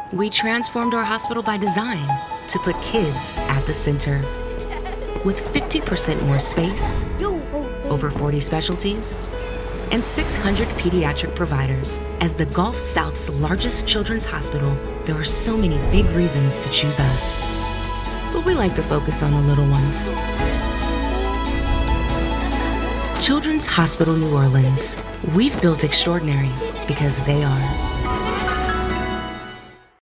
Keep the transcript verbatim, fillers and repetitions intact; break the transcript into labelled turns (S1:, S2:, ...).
S1: We transformed our hospital by design to put kids at the center. With fifty percent more space, over forty specialties, and six hundred pediatric providers. As the Gulf South's largest children's hospital, there are so many big reasons to choose us. But we like to focus on the little ones. Children's Hospital New Orleans. We've built extraordinary because they are.